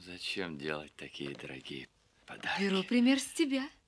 Зачем делать такие дорогие подарки? Беру пример с тебя.